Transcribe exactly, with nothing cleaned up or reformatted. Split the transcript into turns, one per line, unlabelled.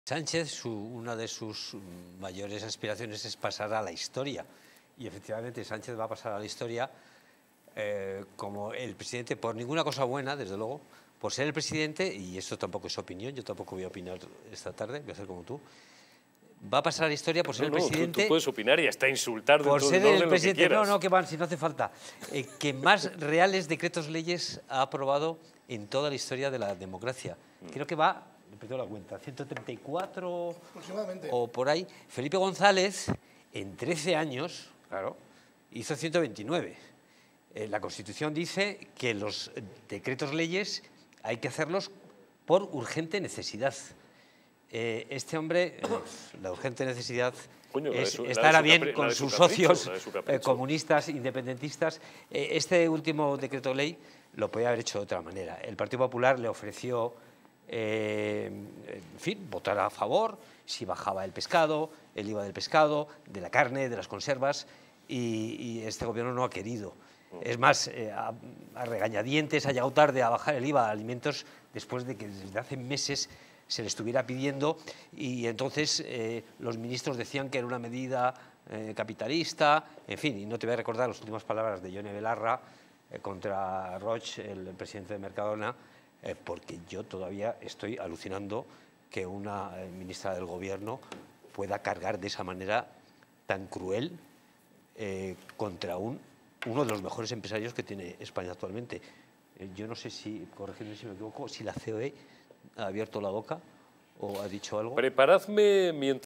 Sánchez, su, una de sus mayores aspiraciones es pasar a la historia. Y efectivamente Sánchez va a pasar a la historia eh, como el presidente, por ninguna cosa buena, desde luego, por ser el presidente, y esto tampoco es opinión, yo tampoco voy a opinar esta tarde, voy a hacer como tú, va a pasar a la historia por ser
no,
el
no,
presidente...
Tú, tú puedes opinar y hasta insultar
por
dentro
ser
del orden
el presidente,
lo que
no,
quieras.
no, que van, si no hace falta, eh, que más reales decretos leyes ha aprobado en toda la historia de la democracia. Creo que va, le pierdo la cuenta, ciento treinta y cuatro
aproximadamente,
o por ahí. Felipe González, en trece años, claro, hizo ciento veintinueve. Eh, la Constitución dice que los decretos leyes hay que hacerlos por urgente necesidad. Eh, este hombre, eh, la urgente necesidad
Coño,
es
su,
estar bien
capri,
con
su
sus
capricho,
socios
su
eh, comunistas, independentistas. Eh, este último decreto ley lo podía haber hecho de otra manera. El Partido Popular le ofreció, eh, en fin, votar a favor si bajaba el pescado, el I V A del pescado, de la carne, de las conservas, y, y este gobierno no ha querido. Es más, eh, a, a regañadientes ha llegado tarde a bajar el I V A a alimentos después de que desde hace meses se le estuviera pidiendo, y entonces eh, los ministros decían que era una medida eh, capitalista, en fin, y no te voy a recordar las últimas palabras de Yone Belarra eh, contra Roig, el presidente de Mercadona, eh, porque yo todavía estoy alucinando que una eh, ministra del Gobierno pueda cargar de esa manera tan cruel eh, contra un, uno de los mejores empresarios que tiene España actualmente. Eh, yo no sé si, corregidme si me equivoco, si la C O E ha abierto la boca o ha dicho algo.
Preparadme mientras...